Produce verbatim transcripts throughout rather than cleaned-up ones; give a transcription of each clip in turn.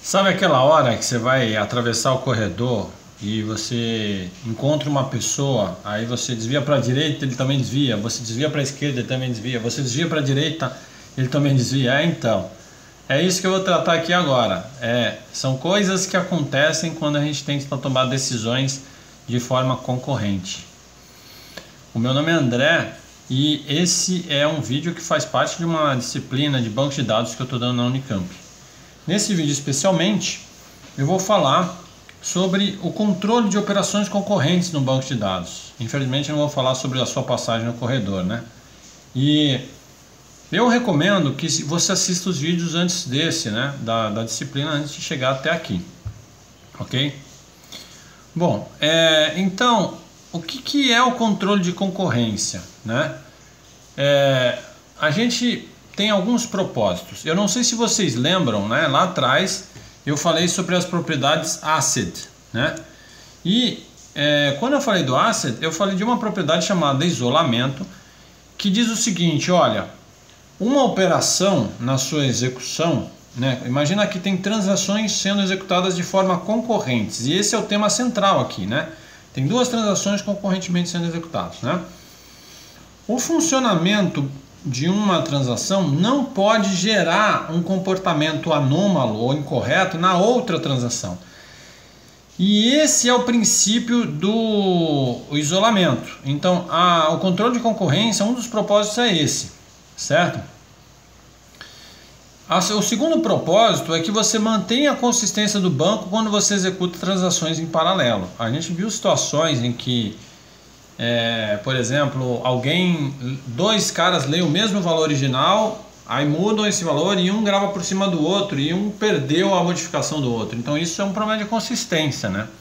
Sabe aquela hora que você vai atravessar o corredor e você encontra uma pessoa, aí você desvia para a direita, ele também desvia, você desvia para a esquerda, ele também desvia, você desvia para a direita, ele também desvia. É, então, é isso que eu vou tratar aqui agora. É, são coisas que acontecem quando a gente tenta tomar decisões de forma concorrente. O meu nome é André e esse é um vídeo que faz parte de uma disciplina de banco de dados que eu estou dando na Unicamp. Nesse vídeo especialmente, eu vou falar sobre o controle de operações concorrentes no banco de dados. Infelizmente eu não vou falar sobre a sua passagem no corredor, né? E eu recomendo que você assista os vídeos antes desse, né? Da, da disciplina, antes de chegar até aqui. Ok? Bom, é, então, o que, que é o controle de concorrência, né? É, a gente tem alguns propósitos. Eu não sei se vocês lembram, né? Lá atrás eu falei sobre as propriedades ACID, né? E é, quando eu falei do ACID, eu falei de uma propriedade chamada isolamento, que diz o seguinte: olha, uma operação na sua execução, né? Imagina que tem transações sendo executadas de forma concorrentes, e esse é o tema central aqui, né? Tem duas transações concorrentemente sendo executadas, né? O funcionamento de uma transação não pode gerar um comportamento anômalo ou incorreto na outra transação. E esse é o princípio do isolamento. Então, a, o controle de concorrência, um dos propósitos é esse, certo? A, o segundo propósito é que você mantenha a consistência do banco quando você executa transações em paralelo. A gente viu situações em que É, por exemplo, alguém, dois caras leem o mesmo valor original, aí mudam esse valor e um grava por cima do outro e um perdeu a modificação do outro. Então isso é um problema de consistência, né?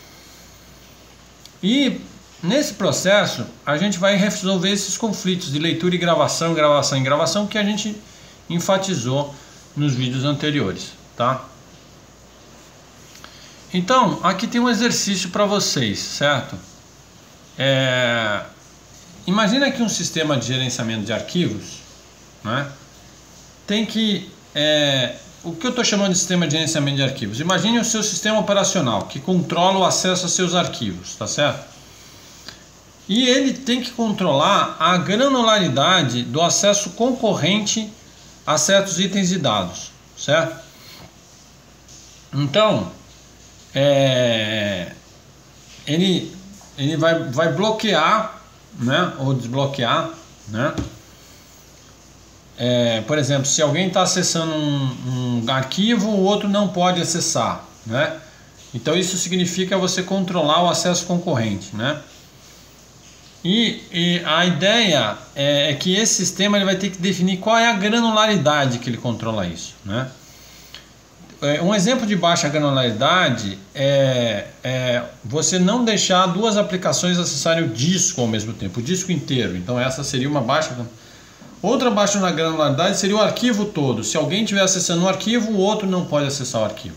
E nesse processo a gente vai resolver esses conflitos de leitura e gravação, gravação e gravação que a gente enfatizou nos vídeos anteriores, tá? Então aqui tem um exercício para vocês, certo? É, imagina que um sistema de gerenciamento de arquivos, né, tem que, é, o que eu estou chamando de sistema de gerenciamento de arquivos, imagine o seu sistema operacional que controla o acesso a seus arquivos, tá certo? E ele tem que controlar a granularidade do acesso concorrente a certos itens de dados, certo? Então, é, ele ele vai, vai bloquear, né, ou desbloquear, né? É, por exemplo, se alguém está acessando um, um arquivo, o outro não pode acessar, né? Então isso significa você controlar o acesso concorrente, né? E, e a ideia é, é que esse sistema ele vai ter que definir qual é a granularidade que ele controla isso, né? Um exemplo de baixa granularidade é, é você não deixar duas aplicações acessarem o disco ao mesmo tempo, o disco inteiro. Então essa seria uma baixa. Outra baixa na granularidade seria o arquivo todo. Se alguém estiver acessando um arquivo, o outro não pode acessar o arquivo.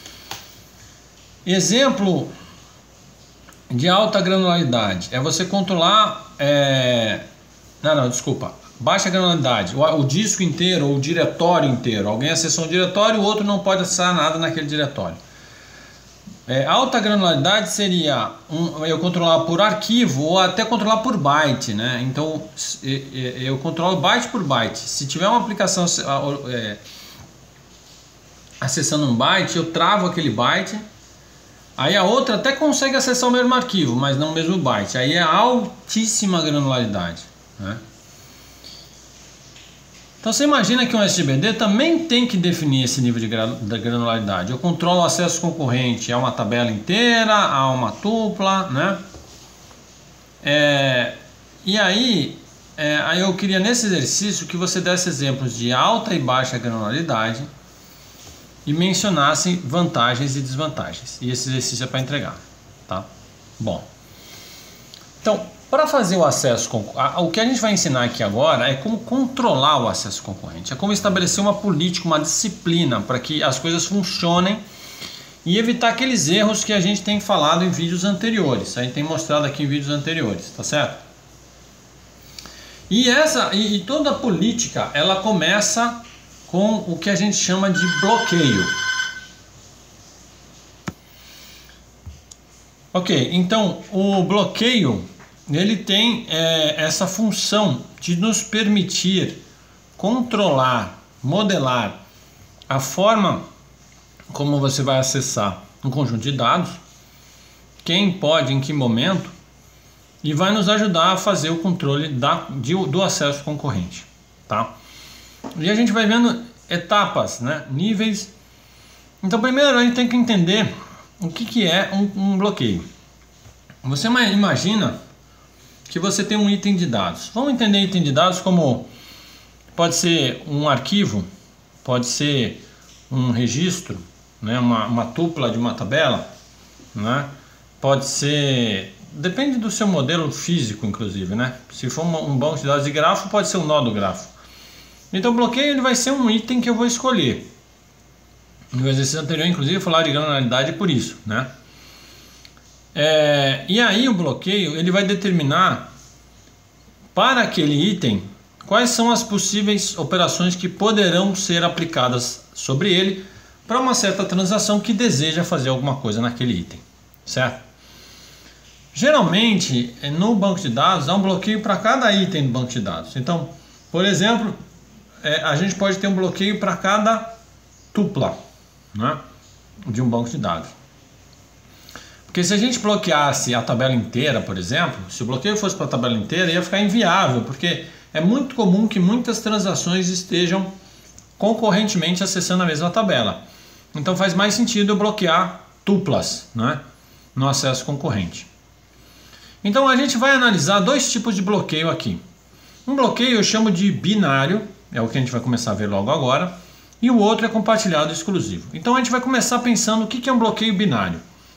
Exemplo de alta granularidade é você controlar... É... Não, não, desculpa. Baixa granularidade, o, o disco inteiro ou o diretório inteiro. Alguém acessou um diretório, o outro não pode acessar nada naquele diretório. É, alta granularidade seria um, eu controlar por arquivo ou até controlar por byte, né? Então eu controlo byte por byte. Se tiver uma aplicação é, acessando um byte, eu travo aquele byte. Aí a outra até consegue acessar o mesmo arquivo, mas não o mesmo byte. Aí é altíssima granularidade, né? Então você imagina que um S G B D também tem que definir esse nível de granularidade. Eu controlo o acesso concorrente a uma tabela inteira, a uma tupla, né? É, e aí, é, aí eu queria nesse exercício que você desse exemplos de alta e baixa granularidade e mencionasse vantagens e desvantagens. E esse exercício é para entregar, tá? Bom, então, para fazer o acesso concorrente, o que a gente vai ensinar aqui agora é como controlar o acesso concorrente, é como estabelecer uma política, uma disciplina para que as coisas funcionem e evitar aqueles erros que a gente tem falado em vídeos anteriores, a gente tem mostrado aqui em vídeos anteriores, tá certo? E, essa, e, e toda a política, ela começa com o que a gente chama de bloqueio. Ok, então o bloqueio ele tem é, essa função de nos permitir controlar, modelar a forma como você vai acessar um conjunto de dados, quem pode, em que momento, e vai nos ajudar a fazer o controle da, de, do acesso concorrente, tá? E a gente vai vendo etapas, né? Níveis. Então primeiro a gente tem que entender o que, que é um, um bloqueio. Você imagina que você tem um item de dados. Vamos entender item de dados como pode ser um arquivo, pode ser um registro, né? uma, uma tupla de uma tabela, né? Pode ser... Depende do seu modelo físico, inclusive, né? Se for um banco de dados de grafo, pode ser um nó do grafo. Então o bloqueio ele vai ser um item que eu vou escolher. No exercício anterior, inclusive, eu falar de granularidade por isso, né? É, e aí o bloqueio ele vai determinar para aquele item quais são as possíveis operações que poderão ser aplicadas sobre ele para uma certa transação que deseja fazer alguma coisa naquele item, certo? Geralmente no banco de dados há um bloqueio para cada item do banco de dados. Então, por exemplo, é, a gente pode ter um bloqueio para cada tupla, né, de um banco de dados. Porque se a gente bloqueasse a tabela inteira, por exemplo, se o bloqueio fosse para a tabela inteira, ia ficar inviável, porque é muito comum que muitas transações estejam concorrentemente acessando a mesma tabela. Então faz mais sentido eu bloquear tuplas, né, no acesso concorrente. Então a gente vai analisar dois tipos de bloqueio aqui. Um bloqueio eu chamo de binário, é o que a gente vai começar a ver logo agora, e o outro é compartilhado exclusivo. Então a gente vai começar pensando o que é um bloqueio binário.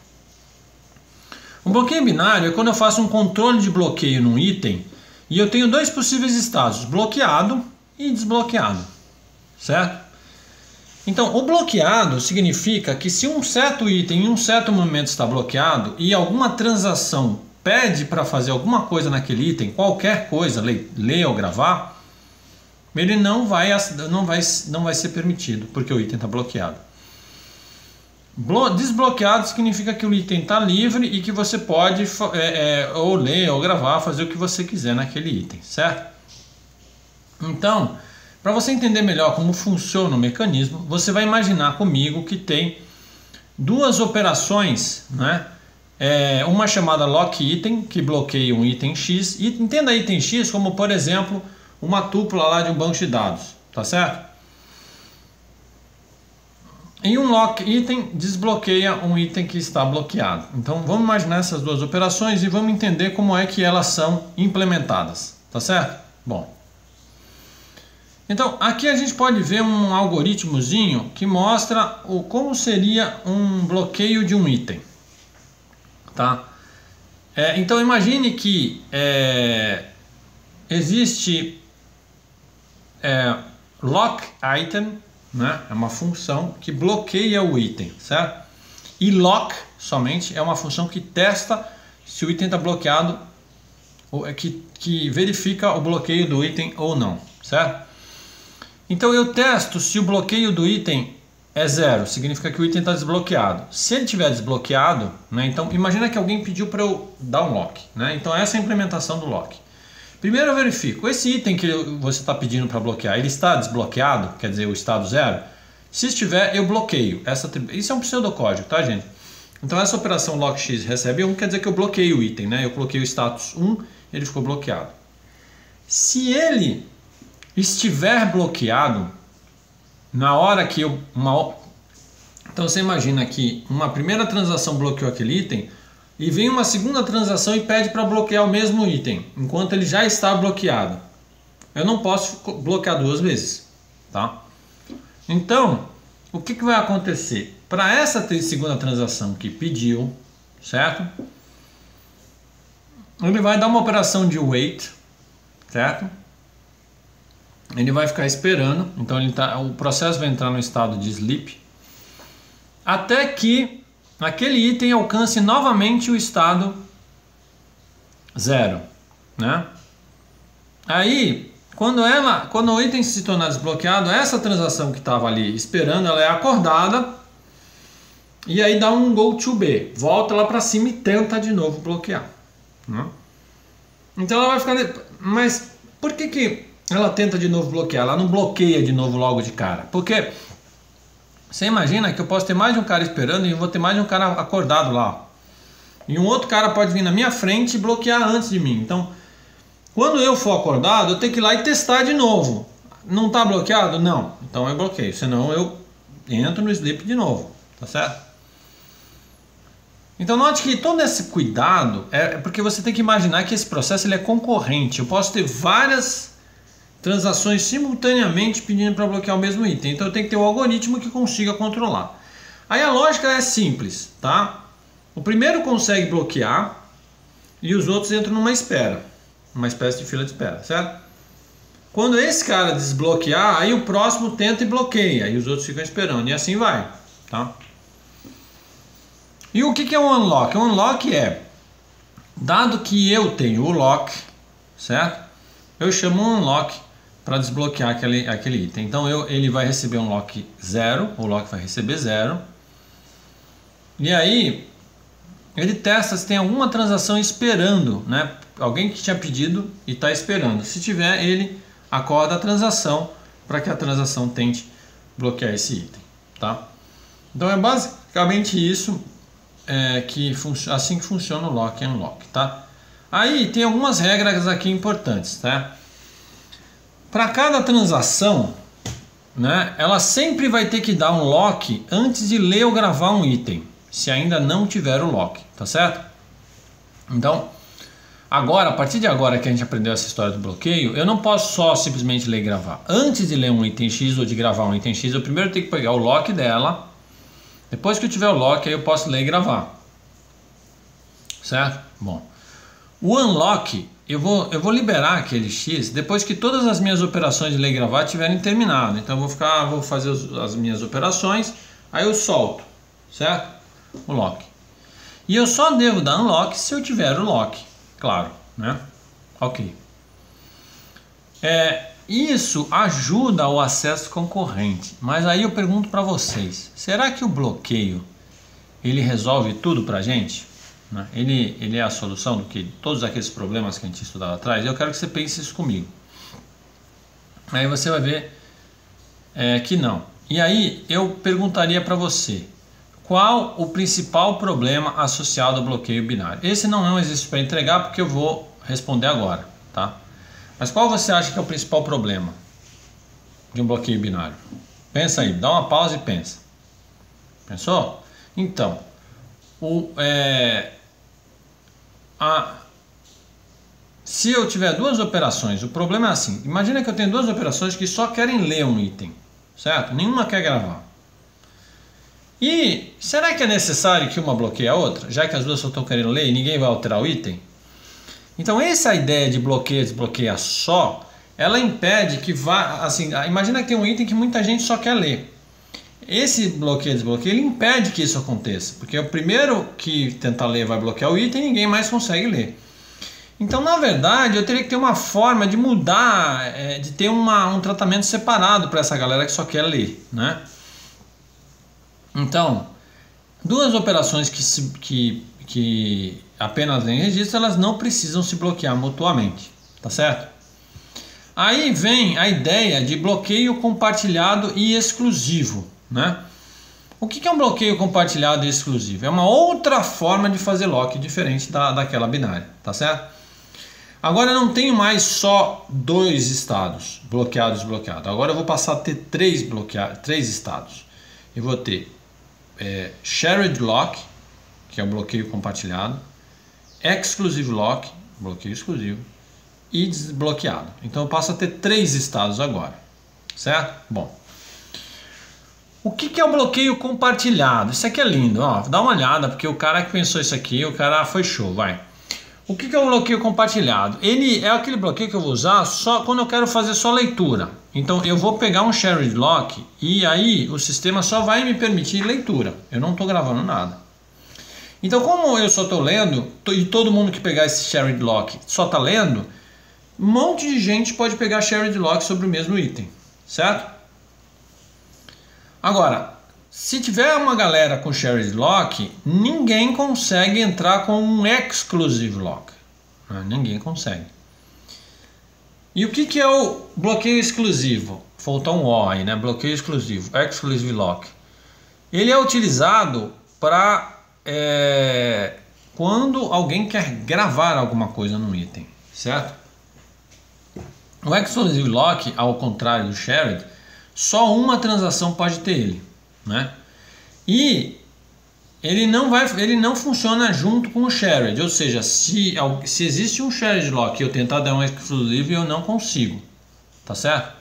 Um bloqueio binário é quando eu faço um controle de bloqueio num item e eu tenho dois possíveis estados, bloqueado e desbloqueado, certo? Então o bloqueado significa que se um certo item em um certo momento está bloqueado e alguma transação pede para fazer alguma coisa naquele item, qualquer coisa, ler ou gravar, ele não vai, não vai, não vai ser permitido, porque o item está bloqueado. Desbloqueado significa que o item está livre e que você pode é, é, ou ler ou gravar, fazer o que você quiser naquele item, certo? Então, para você entender melhor como funciona o mecanismo, você vai imaginar comigo que tem duas operações, né? É, uma chamada lock item, que bloqueia um item X, e entenda item X como, por exemplo, uma tupla lá de um banco de dados, tá certo? E um lock item desbloqueia um item que está bloqueado. Então vamos imaginar essas duas operações e vamos entender como é que elas são implementadas, tá certo? Bom, então aqui a gente pode ver um algoritmozinho que mostra o, como seria um bloqueio de um item, tá? É, então imagine que é, existe é, lock item, né? É uma função que bloqueia o item, certo? E lock somente é uma função que testa se o item está bloqueado, ou que, que verifica o bloqueio do item ou não, certo? Então eu testo se o bloqueio do item é zero, significa que o item está desbloqueado. Se ele estiver desbloqueado, né, então imagina que alguém pediu para eu dar um lock, né? Então essa é a implementação do lock. Primeiro eu verifico, esse item que você está pedindo para bloquear, ele está desbloqueado, quer dizer, o estado zero? Se estiver, eu bloqueio. Essa, isso é um pseudocódigo, tá, gente? Então essa operação lockx recebe um, quer dizer que eu bloqueio o item, né? Eu coloquei o status um, ele ficou bloqueado. Se ele estiver bloqueado, na hora que eu... Uma, então você imagina que uma primeira transação bloqueou aquele item, e vem uma segunda transação e pede para bloquear o mesmo item, enquanto ele já está bloqueado. Eu não posso bloquear duas vezes, tá? Então, o que, que vai acontecer? Para essa segunda transação que pediu, certo? Ele vai dar uma operação de wait, certo? Ele vai ficar esperando, então ele tá, o processo vai entrar no estado de sleep, até que aquele item alcance novamente o estado zero, né? Aí, quando ela, quando o item se tornar desbloqueado, essa transação que estava ali esperando, ela é acordada e aí dá um go to B, volta lá para cima e tenta de novo bloquear, né? Então ela vai ficar... Mas por que que ela tenta de novo bloquear? Ela não bloqueia de novo logo de cara. Porque você imagina que eu posso ter mais de um cara esperando e eu vou ter mais de um cara acordado lá. E um outro cara pode vir na minha frente e bloquear antes de mim. Então, quando eu for acordado, eu tenho que ir lá e testar de novo. Não está bloqueado? Não. Então eu bloqueio. Senão eu entro no sleep de novo. Tá certo? Então note que todo esse cuidado é porque você tem que imaginar que esse processo ele é concorrente. Eu posso ter várias transações simultaneamente pedindo para bloquear o mesmo item. Então eu tenho que ter um algoritmo que consiga controlar. Aí a lógica é simples, tá? O primeiro consegue bloquear e os outros entram numa espera. Uma espécie de fila de espera, certo? Quando esse cara desbloquear, aí o próximo tenta e bloqueia. E os outros ficam esperando. E assim vai, tá? E o que é um unlock? Um unlock é, dado que eu tenho o lock, certo? Eu chamo um unlock para desbloquear aquele, aquele item. Então eu, ele vai receber um lock zero, o lock vai receber zero. E aí ele testa se tem alguma transação esperando, né? Alguém que tinha pedido e está esperando. Se tiver, ele acorda a transação para que a transação tente bloquear esse item, tá? Então é basicamente isso. É, que assim que funciona o lock e unlock, tá? Aí tem algumas regras aqui importantes, tá? Para cada transação, né, ela sempre vai ter que dar um lock antes de ler ou gravar um item, se ainda não tiver o lock, tá certo? Então, agora, a partir de agora que a gente aprendeu essa história do bloqueio, eu não posso só simplesmente ler e gravar. Antes de ler um item X ou de gravar um item X, eu primeiro tenho que pegar o lock dela. Depois que eu tiver o lock, aí eu posso ler e gravar. Certo? Bom. O unlock, eu vou, eu vou liberar aquele X depois que todas as minhas operações de ler e gravar tiverem terminado. Então eu vou ficar, vou fazer os, as minhas operações, aí eu solto, certo? O lock. E eu só devo dar unlock se eu tiver o lock, claro, né? Ok. É... Isso ajuda o acesso concorrente, mas aí eu pergunto para vocês, será que o bloqueio ele resolve tudo para a gente? Ele, ele é a solução do que todos aqueles problemas que a gente estudava atrás? Eu quero que você pense isso comigo. Aí você vai ver é, que não. E aí eu perguntaria para você, qual o principal problema associado ao bloqueio binário? Esse não é um exercício para entregar porque eu vou responder agora, tá? Mas qual você acha que é o principal problema de um bloqueio binário? Pensa aí, dá uma pausa e pensa. Pensou? Então, o, é, a, se eu tiver duas operações, o problema é assim, imagina que eu tenho duas operações que só querem ler um item, certo? Nenhuma quer gravar. E será que é necessário que uma bloqueie a outra, já que as duas só estão querendo ler e ninguém vai alterar o item? Então essa ideia de bloqueio e desbloqueia só, ela impede que vá, assim, imagina que tem um item que muita gente só quer ler. Esse bloqueio e desbloqueio, ele impede que isso aconteça, porque o primeiro que tentar ler vai bloquear o item e ninguém mais consegue ler. Então na verdade eu teria que ter uma forma de mudar, é, de ter uma, um tratamento separado para essa galera que só quer ler, né? Então, duas operações que, se, que, que apenas leem registro, elas não precisam se bloquear mutuamente, tá certo? Aí vem a ideia de bloqueio compartilhado e exclusivo, né? O que é um bloqueio compartilhado e exclusivo? É uma outra forma de fazer lock diferente da, daquela binária, tá certo? Agora eu não tenho mais só dois estados, bloqueado e desbloqueado. Agora eu vou passar a ter três, bloqueados, três estados. Eu vou ter é, shared lock, que é o bloqueio compartilhado, exclusive lock, bloqueio exclusivo, e desbloqueado. Então eu passo a ter três estados agora, certo? Bom, o que, que é o bloqueio compartilhado? Isso aqui é lindo, ó, dá uma olhada, porque o cara que pensou isso aqui, o cara foi show, vai. O que, que é o bloqueio compartilhado? Ele é aquele bloqueio que eu vou usar só quando eu quero fazer só leitura. Então eu vou pegar um shared lock e aí o sistema só vai me permitir leitura. Eu não estou gravando nada. Então como eu só estou lendo e todo mundo que pegar esse shared lock só está lendo, um monte de gente pode pegar shared lock sobre o mesmo item, certo? Agora, Se tiver uma galera com shared lock, ninguém consegue entrar com um exclusive lock. Ninguém consegue. E o que, que é o bloqueio exclusivo? Faltou um O aí, né? Bloqueio exclusivo, exclusive lock. Ele é utilizado para é, quando alguém quer gravar alguma coisa num item, certo? O exclusive lock, ao contrário do shared, só uma transação pode ter ele, né? E ele não vai, ele não funciona junto com o shared, ou seja, se, se existe um shared lock e eu tentar dar um exclusive, eu não consigo, tá certo?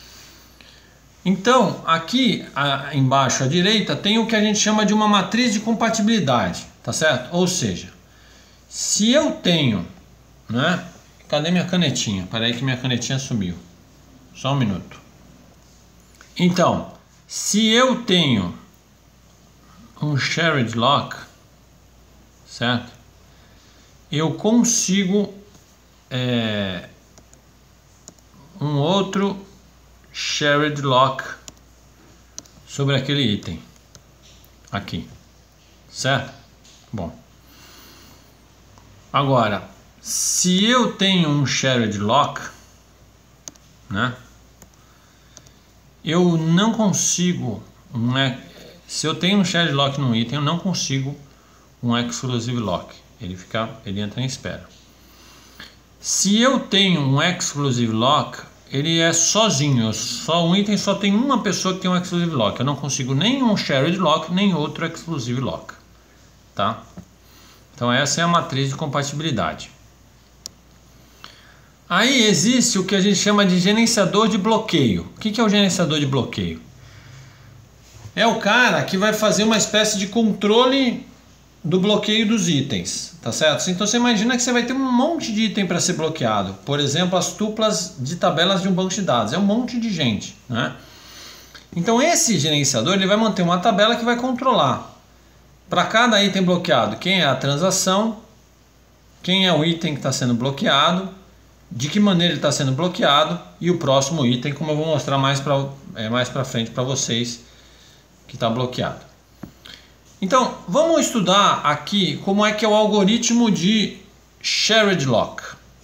Então, aqui a, embaixo à direita tem o que a gente chama de uma matriz de compatibilidade, tá certo? Ou seja, se eu tenho, né? Cadê minha canetinha? Peraí que minha canetinha sumiu. Só um minuto. Então, se eu tenho um shared lock, certo? Eu consigo é, um outro shared lock sobre aquele item aqui, certo? Bom, agora, se eu tenho um shared lock, né? Eu não consigo um Se eu tenho um shared lock num item, eu não consigo um exclusive lock. Ele fica, ele entra em espera. Se eu tenho um exclusive lock, ele é sozinho. Só um item só tem uma pessoa que tem um exclusive lock. Eu não consigo nem um shared lock, nem outro exclusive lock, tá? Então essa é a matriz de compatibilidade. Aí existe o que a gente chama de gerenciador de bloqueio. O que é o gerenciador de bloqueio? É o cara que vai fazer uma espécie de controle do bloqueio dos itens, tá certo? Então você imagina que você vai ter um monte de item para ser bloqueado. Por exemplo, as tuplas de tabelas de um banco de dados. É um monte de gente, né? Então esse gerenciador ele vai manter uma tabela que vai controlar para cada item bloqueado quem é a transação, quem é o item que está sendo bloqueado, de que maneira ele está sendo bloqueado e o próximo item, como eu vou mostrar mais para é, mais para frente para vocês, que está bloqueado. Então, vamos estudar aqui como é que é o algoritmo de shared lock.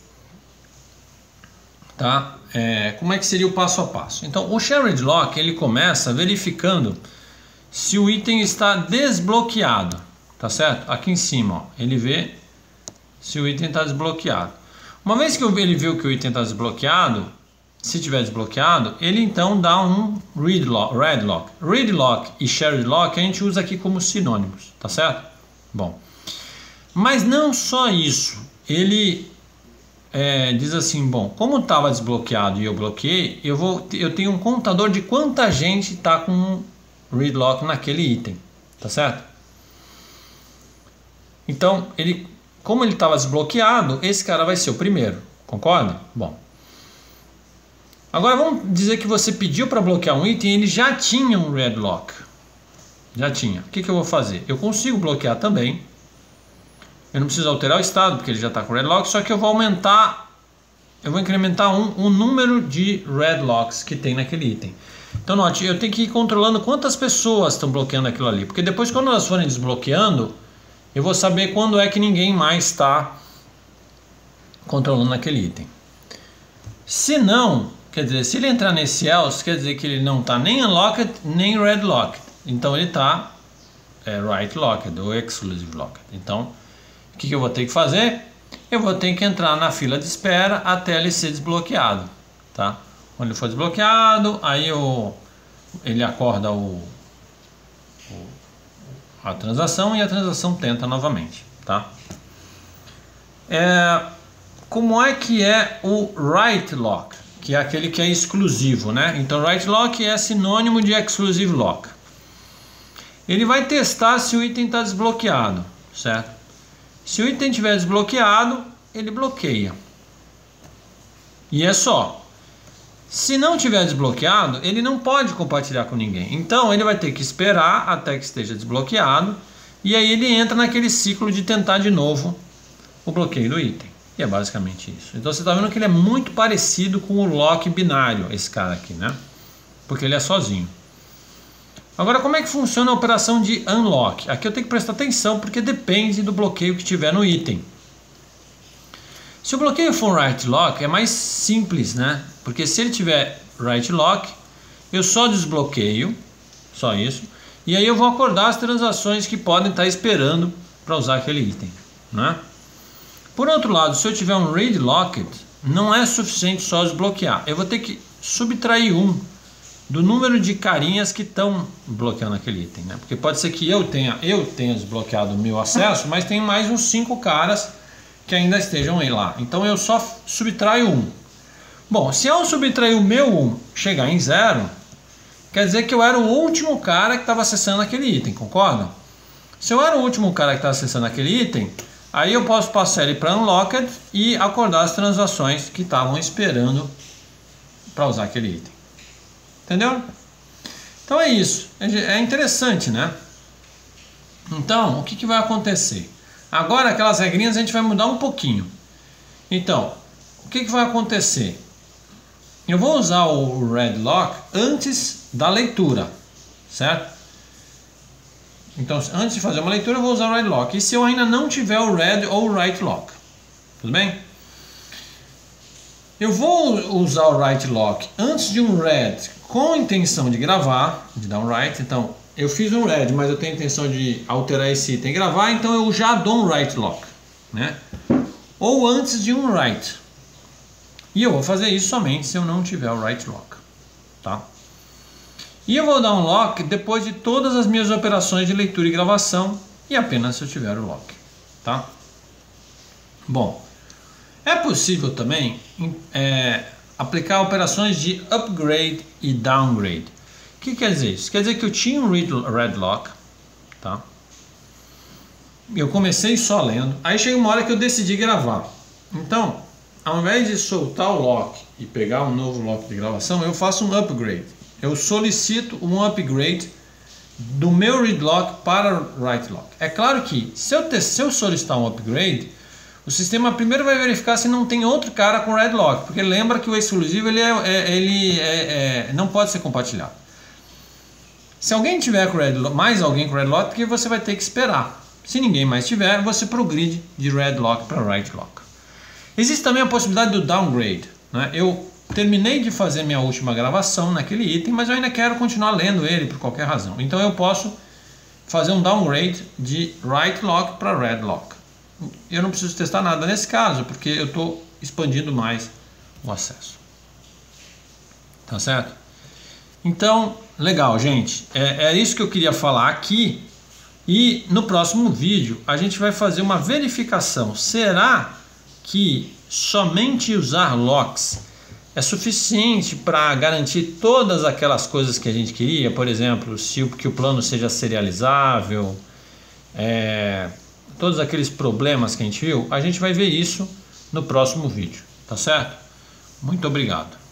Tá? É, como é que seria o passo a passo? Então, o shared lock ele começa verificando se o item está desbloqueado, tá certo? Aqui em cima, ó, ele vê se o item está desbloqueado. Uma vez que ele viu que o item está desbloqueado, se tiver desbloqueado, ele então dá um read lock, read lock. Read lock e shared lock a gente usa aqui como sinônimos, tá certo? Bom, mas não só isso. Ele é, diz assim, bom, como estava desbloqueado e eu bloqueei, eu, vou, eu tenho um contador de quanta gente está com um read lock naquele item, tá certo? Então, ele, como ele estava desbloqueado, esse cara vai ser o primeiro, concorda? Bom. Agora vamos dizer que você pediu para bloquear um item e ele já tinha um read lock. Já tinha. O que, que eu vou fazer? Eu consigo bloquear também. Eu não preciso alterar o estado porque ele já está com read lock, só que eu vou aumentar, eu vou incrementar um, o número de read locks que tem naquele item. Então note, eu tenho que ir controlando quantas pessoas estão bloqueando aquilo ali, porque depois quando elas forem desbloqueando, eu vou saber quando é que ninguém mais está controlando aquele item. Se não, quer dizer, se ele entrar nesse else, quer dizer que ele não está nem unlocked, nem red locked. Então ele está é, right locked ou exclusive locked. Então, o que, que eu vou ter que fazer? Eu vou ter que entrar na fila de espera até ele ser desbloqueado, tá? Quando ele for desbloqueado, aí o, ele acorda o, o, a transação e a transação tenta novamente, tá? É, como é que é o write lock? Que é aquele que é exclusivo, né? Então, write lock é sinônimo de exclusive lock. Ele vai testar se o item está desbloqueado, certo? Se o item estiver desbloqueado, ele bloqueia. E é só. Se não tiver desbloqueado, ele não pode compartilhar com ninguém. Então, ele vai ter que esperar até que esteja desbloqueado. E aí ele entra naquele ciclo de tentar de novo o bloqueio do item. E é basicamente isso. Então você está vendo que ele é muito parecido com o lock binário, esse cara aqui, né? Porque ele é sozinho. Agora, como é que funciona a operação de unlock? Aqui eu tenho que prestar atenção porque depende do bloqueio que tiver no item. Se o bloqueio for write lock, é mais simples, né? Porque se ele tiver write lock, eu só desbloqueio, só isso, e aí eu vou acordar as transações que podem estar esperando para usar aquele item, né? Por outro lado, se eu tiver um read locked, não é suficiente só desbloquear. Eu vou ter que subtrair um do número de carinhas que estão bloqueando aquele item, né? Porque pode ser que eu tenha, eu tenha desbloqueado o meu acesso, mas tem mais uns cinco caras que ainda estejam aí lá. Então eu só subtraio um. Bom, se eu subtrair o meu um chegar em zero, quer dizer que eu era o último cara que estava acessando aquele item, concorda? Se eu era o último cara que estava acessando aquele item, aí eu posso passar ele para unlocked e acordar as transações que estavam esperando para usar aquele item. Entendeu? Então é isso. É interessante, né? Então, o que, que vai acontecer? Agora, aquelas regrinhas a gente vai mudar um pouquinho. Então, o que, que vai acontecer? Eu vou usar o read lock antes da leitura, certo? Então, antes de fazer uma leitura, eu vou usar o read lock. E se eu ainda não tiver o read ou o write lock? Tudo bem? Eu vou usar o write lock antes de um read com a intenção de gravar, de dar um write. Então, eu fiz um read, mas eu tenho a intenção de alterar esse item e gravar, então eu já dou um write lock, né? Ou antes de um write. E eu vou fazer isso somente se eu não tiver o write lock, tá? E eu vou dar um lock depois de todas as minhas operações de leitura e gravação e apenas se eu tiver o lock, tá? Bom, é possível também é, aplicar operações de upgrade e downgrade. O que quer dizer isso? Quer dizer que eu tinha um read, read lock, tá? Eu comecei só lendo, aí chega uma hora que eu decidi gravar. Então, ao invés de soltar o lock e pegar um novo lock de gravação, eu faço um upgrade. Eu solicito um upgrade do meu read lock para write lock. É claro que se eu, te, se eu solicitar um upgrade, o sistema primeiro vai verificar se não tem outro cara com read lock, porque lembra que o exclusivo ele, é, é, ele é, é, não pode ser compartilhado. Se alguém tiver com read lock, mais alguém com read lock, porque você vai ter que esperar. Se ninguém mais tiver, você progride de read lock para write lock. Existe também a possibilidade do downgrade, né? Eu terminei de fazer minha última gravação naquele item, mas eu ainda quero continuar lendo ele por qualquer razão. Então eu posso fazer um downgrade de write lock para read lock. Eu não preciso testar nada nesse caso, porque eu estou expandindo mais o acesso. Tá certo? Então, legal, gente. É, é isso que eu queria falar aqui. E no próximo vídeo a gente vai fazer uma verificação. Será que somente usar locks é suficiente para garantir todas aquelas coisas que a gente queria? Por exemplo, se o, que o plano seja serializável, é, todos aqueles problemas que a gente viu, a gente vai ver isso no próximo vídeo, tá certo? Muito obrigado.